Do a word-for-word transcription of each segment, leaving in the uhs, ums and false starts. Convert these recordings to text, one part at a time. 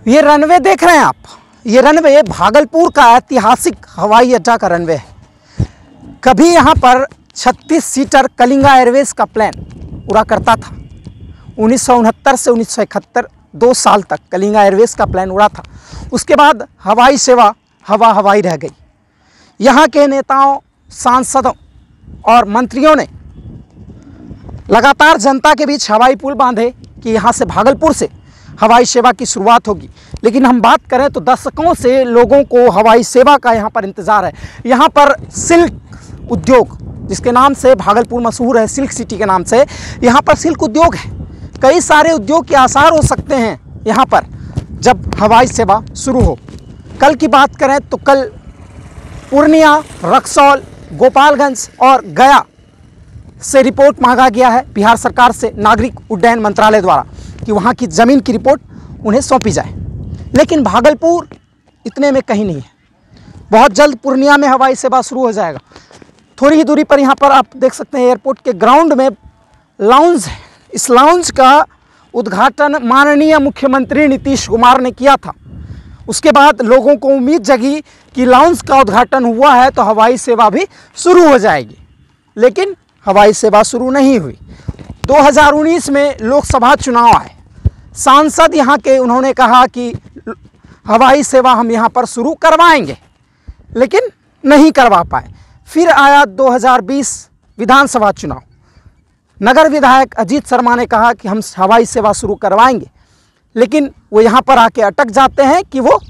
ये रनवे देख रहे हैं आप, ये रनवे भागलपुर का ऐतिहासिक हवाई अड्डा का रनवे है। कभी यहाँ पर छत्तीस सीटर कलिंगा एयरवेज का प्लेन उड़ा करता था। उन्नीस सौ उनहत्तर से उन्नीस सौ इकहत्तर दो साल तक कलिंगा एयरवेज का प्लेन उड़ा था। उसके बाद हवाई सेवा हवा हवाई रह गई। यहाँ के नेताओं, सांसदों और मंत्रियों ने लगातार जनता के बीच हवाई पुल बांधे कि यहाँ से भागलपुर से हवाई सेवा की शुरुआत होगी। लेकिन हम बात करें तो दशकों से लोगों को हवाई सेवा का यहाँ पर इंतज़ार है। यहाँ पर सिल्क उद्योग, जिसके नाम से भागलपुर मशहूर है, सिल्क सिटी के नाम से, यहाँ पर सिल्क उद्योग है। कई सारे उद्योग के आसार हो सकते हैं यहाँ पर जब हवाई सेवा शुरू हो। कल की बात करें तो कल पूर्णिया, रक्सौल, गोपालगंज और गया से रिपोर्ट मांगा गया है बिहार सरकार से, नागरिक उड्डयन मंत्रालय द्वारा, कि वहाँ की ज़मीन की रिपोर्ट उन्हें सौंपी जाए। लेकिन भागलपुर इतने में कहीं नहीं है। बहुत जल्द पूर्णिया में हवाई सेवा शुरू हो जाएगा। थोड़ी ही दूरी पर यहाँ पर आप देख सकते हैं एयरपोर्ट के ग्राउंड में लाउंज है। इस लाउंज का उद्घाटन माननीय मुख्यमंत्री नीतीश कुमार ने किया था। उसके बाद लोगों को उम्मीद जगी कि लाउंज का उद्घाटन हुआ है तो हवाई सेवा भी शुरू हो जाएगी। लेकिन हवाई सेवा शुरू नहीं हुई। दो हज़ार उन्नीस में लोकसभा चुनाव आए। सांसद यहाँ के, उन्होंने कहा कि हवाई सेवा हम यहाँ पर शुरू करवाएंगे, लेकिन नहीं करवा पाए। फिर आया दो हज़ार बीस विधानसभा चुनाव। नगर विधायक अजीत शर्मा ने कहा कि हम हवाई सेवा शुरू करवाएंगे, लेकिन वो यहाँ पर आके अटक जाते हैं कि वो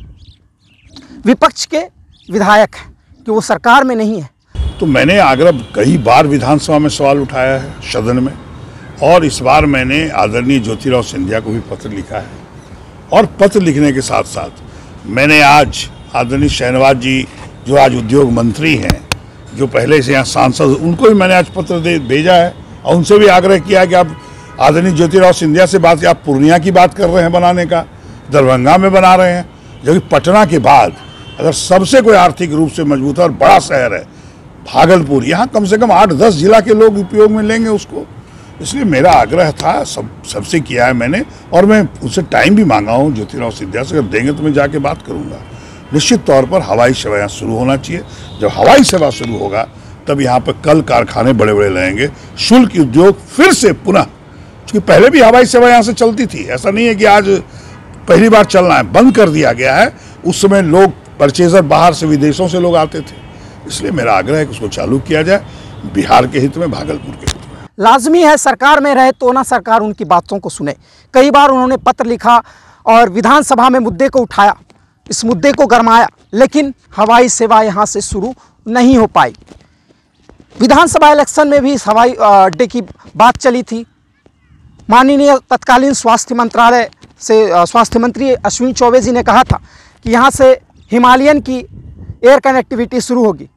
विपक्ष के विधायक हैं, कि वो सरकार में नहीं है। तो मैंने आग्रह कई बार विधानसभा में सवाल उठाया है, सदन में, और इस बार मैंने आदरणीय ज्योतिराव सिंधिया को भी पत्र लिखा है। और पत्र लिखने के साथ साथ मैंने आज आदरणीय शहनवाज जी, जो आज उद्योग मंत्री हैं, जो पहले से यहाँ सांसद, उनको भी मैंने आज पत्र दे भेजा है और उनसे भी आग्रह किया कि आप आदरणीय ज्योतिराव सिंधिया से बात, आप पूर्णिया की बात कर रहे हैं बनाने का, दरभंगा में बना रहे हैं, जबकि पटना के बाद अगर सबसे कोई आर्थिक रूप से मजबूत और बड़ा शहर है भागलपुर, यहाँ कम से कम आठ दस जिला के लोग उपयोग में लेंगे उसको। इसलिए मेरा आग्रह था, सब सबसे किया है मैंने, और मैं उनसे टाइम भी मांगा हूँ ज्योतिराव सिंधिया से। अगर देंगे तो मैं जाके बात करूँगा। निश्चित तौर पर हवाई सेवा यहाँ शुरू होना चाहिए। जब हवाई सेवा शुरू होगा तब यहाँ पर कल कारखाने बड़े बड़े लगेंगे, शुल्क उद्योग फिर से पुनः, क्योंकि पहले भी हवाई सेवा यहाँ से चलती थी, ऐसा नहीं है कि आज पहली बार चलना है, बंद कर दिया गया है। उस समय लोग परचेजर बाहर से, विदेशों से लोग आते थे। इसलिए मेरा आग्रह है कि उसको चालू किया जाए, बिहार के हित में, भागलपुर के हित में। लाजमी है सरकार में रहे तो ना सरकार उनकी बातों को सुने। कई बार उन्होंने पत्र लिखा और विधानसभा में मुद्दे को उठाया, इस मुद्दे को गरमाया, लेकिन हवाई सेवा यहाँ से शुरू नहीं हो पाई। विधानसभा इलेक्शन में भी इस हवाई अड्डे की बात चली थी। माननीय तत्कालीन स्वास्थ्य मंत्रालय से स्वास्थ्य मंत्री अश्विनी चौबे जी ने कहा था कि यहाँ से हिमालयन की एयर कनेक्टिविटी शुरू होगी,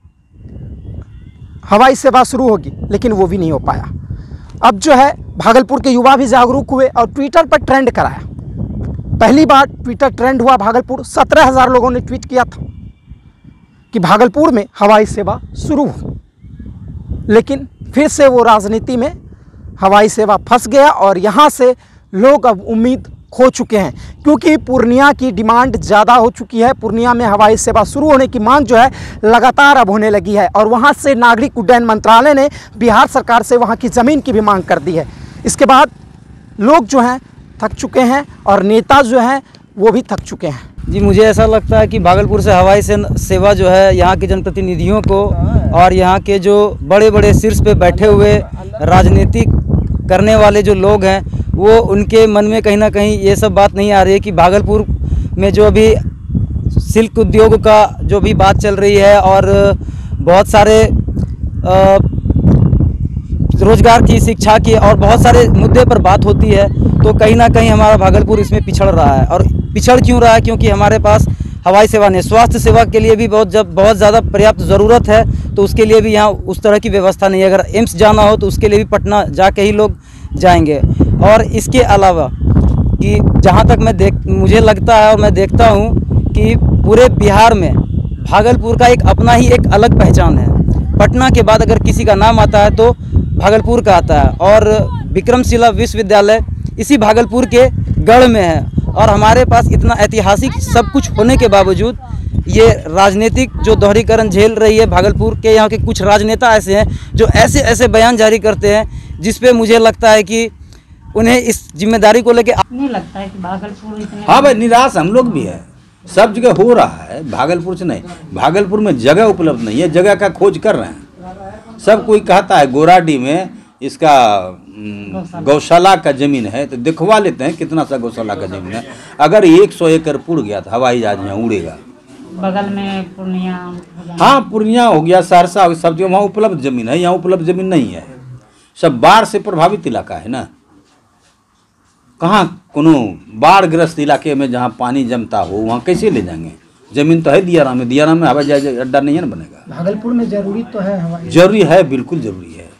हवाई सेवा शुरू होगी, लेकिन वो भी नहीं हो पाया। अब जो है भागलपुर के युवा भी जागरूक हुए और ट्विटर पर ट्रेंड कराया। पहली बार ट्विटर ट्रेंड हुआ भागलपुर, सत्रह हज़ार लोगों ने ट्वीट किया था कि भागलपुर में हवाई सेवा शुरू हो। लेकिन फिर से वो राजनीति में हवाई सेवा फंस गया और यहाँ से लोग अब उम्मीद खो चुके हैं, क्योंकि पूर्णिया की डिमांड ज़्यादा हो चुकी है। पूर्णिया में हवाई सेवा शुरू होने की मांग जो है लगातार अब होने लगी है, और वहाँ से नागरिक उड्डयन मंत्रालय ने बिहार सरकार से वहाँ की ज़मीन की भी मांग कर दी है। इसके बाद लोग जो हैं थक चुके हैं और नेता जो हैं वो भी थक चुके हैं। जी, मुझे ऐसा लगता है कि भागलपुर से हवाई से सेवा जो है यहाँ के जनप्रतिनिधियों को और यहाँ के जो बड़े बड़े शीर्ष पे बैठे हुए राजनीति करने वाले जो लोग हैं, वो उनके मन में कहीं ना कहीं ये सब बात नहीं आ रही है कि भागलपुर में जो अभी सिल्क उद्योग का जो भी बात चल रही है और बहुत सारे आ, रोजगार की, शिक्षा की और बहुत सारे मुद्दे पर बात होती है, तो कहीं ना कहीं हमारा भागलपुर इसमें पिछड़ रहा है। और पिछड़ क्यों रहा है? क्योंकि हमारे पास हवाई सेवा नहीं, स्वास्थ्य सेवा के लिए भी बहुत जब बहुत ज़्यादा पर्याप्त ज़रूरत है, तो उसके लिए भी यहाँ उस तरह की व्यवस्था नहीं है। अगर एम्स जाना हो तो उसके लिए भी पटना जाके ही लोग जाएंगे। और इसके अलावा कि जहाँ तक मैं देख मुझे लगता है और मैं देखता हूँ कि पूरे बिहार में भागलपुर का एक अपना ही एक अलग पहचान है। पटना के बाद अगर किसी का नाम आता है तो भागलपुर का आता है, और विक्रमशिला विश्वविद्यालय इसी भागलपुर के गढ़ में है। और हमारे पास इतना ऐतिहासिक सब कुछ होने के बावजूद ये राजनीतिक जो दोहरीकरण झेल रही है भागलपुर के, यहाँ के कुछ राजनेता ऐसे हैं जो ऐसे ऐसे बयान जारी करते हैं जिस पे मुझे लगता है कि उन्हें इस जिम्मेदारी को लेके नहीं लगता है कि भागलपुर इतने हाँ भाई, निराश हम लोग भी है। सब जगह हो रहा है, भागलपुर से नहीं। भागलपुर में जगह उपलब्ध नहीं है, जगह का खोज कर रहे हैं। सब कोई कहता है गोराडी में इसका गौशाला का जमीन है, तो दिखवा लेते हैं कितना सा गौशाला का जमीन है। अगर एक सौ एकड़ पुड़ गया तो हवाई जहाज यहाँ उड़ेगा। बगल में पूर्णिया, हाँ, पूर्णिया हो गया, सहरसा, सब जगह वहाँ उपलब्ध जमीन है, यहाँ उपलब्ध जमीन नहीं है। सब बाढ़ से प्रभावित इलाका है ना। कहाँ कोनो बाढ़ ग्रस्त इलाके में जहाँ पानी जमता हो वहाँ कैसे ले जाएंगे? जमीन तो है दियारा में, दियारा में हवाई जहाज अड्डा नहीं है ना बनेगा। भागलपुर में जरूरी तो है हवाई, जरूरी है, बिल्कुल जरूरी है।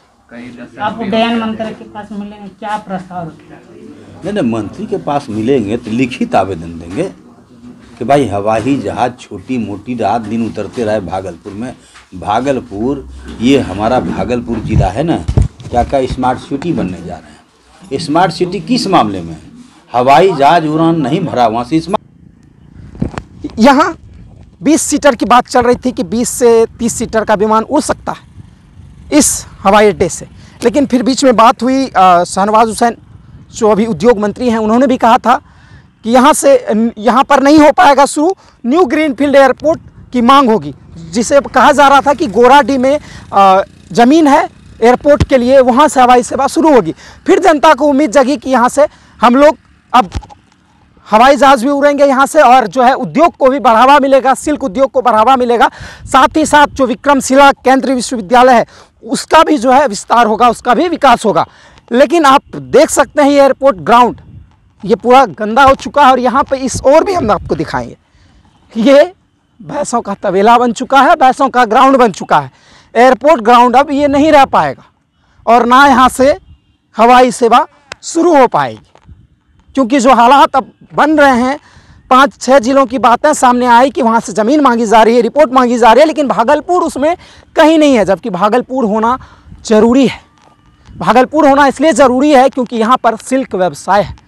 आप उड्डयन मंत्री के पास मिलेंगे, क्या प्रस्ताव नहीं नहीं, मंत्री के पास मिलेंगे तो लिखित आवेदन देंगे कि भाई हवाई जहाज छोटी मोटी रात दिन उतरते रहे भागलपुर में। भागलपुर ये हमारा भागलपुर जिला है ना, क्या क्या स्मार्ट सिटी बनने जा रहे हैं। स्मार्ट सिटी किस मामले में? हवाई जहाज उड़ान नहीं भरा वहाँ से स्मार्ट। यहाँ बीस सीटर की बात चल रही थी कि बीस से तीस सीटर का विमान उड़ सकता है इस हवाई अड्डे से, लेकिन फिर बीच में बात हुई शहनवाज हुसैन जो अभी उद्योग मंत्री हैं, उन्होंने भी कहा था कि यहाँ से यहाँ पर नहीं हो पाएगा शुरू, न्यू ग्रीनफील्ड एयरपोर्ट की मांग होगी, जिसे कहा जा रहा था कि गोराडी में ज़मीन है एयरपोर्ट के लिए, वहाँ से हवाई सेवा शुरू होगी। फिर जनता को उम्मीद जगी कि यहाँ से हम लोग अब हवाई जहाज़ भी उड़ेंगे यहाँ से, और जो है उद्योग को भी बढ़ावा मिलेगा, सिल्क उद्योग को बढ़ावा मिलेगा। साथ ही साथ जो विक्रमशिला केंद्रीय विश्वविद्यालय है उसका भी जो है विस्तार होगा, उसका भी विकास होगा। लेकिन आप देख सकते हैं ये एयरपोर्ट ग्राउंड ये पूरा गंदा हो चुका है, और यहाँ पे इस और भी हम आपको दिखाएंगे। ये भैंसों का तबेला बन चुका है, भैंसों का ग्राउंड बन चुका है। एयरपोर्ट ग्राउंड अब ये नहीं रह पाएगा, और ना यहाँ से हवाई सेवा शुरू हो पाएगी, क्योंकि जो हालात अब बन रहे हैं, पाँच छः जिलों की बातें सामने आई कि वहाँ से ज़मीन मांगी जा रही है, रिपोर्ट मांगी जा रही है, लेकिन भागलपुर उसमें कहीं नहीं है। जबकि भागलपुर होना ज़रूरी है। भागलपुर होना इसलिए ज़रूरी है क्योंकि यहाँ पर सिल्क व्यवसाय है।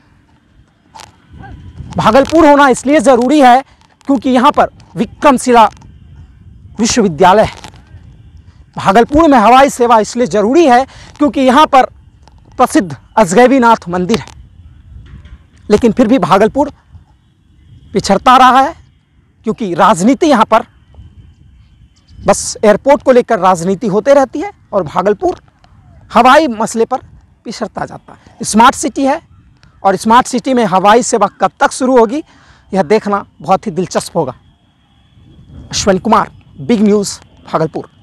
भागलपुर होना इसलिए ज़रूरी है क्योंकि यहाँ पर विक्रमशिला विश्वविद्यालय है। भागलपुर में हवाई सेवा इसलिए ज़रूरी है क्योंकि यहाँ पर प्रसिद्ध अजगैबीनाथ मंदिर है। लेकिन फिर भी भागलपुर पिछड़ता रहा है, क्योंकि राजनीति यहाँ पर बस एयरपोर्ट को लेकर राजनीति होते रहती है, और भागलपुर हवाई मसले पर पिछड़ता जाता है। स्मार्ट सिटी है, और स्मार्ट सिटी में हवाई सेवा कब तक शुरू होगी यह देखना बहुत ही दिलचस्प होगा। Ashwin Kumar, big news, Bhagalpur.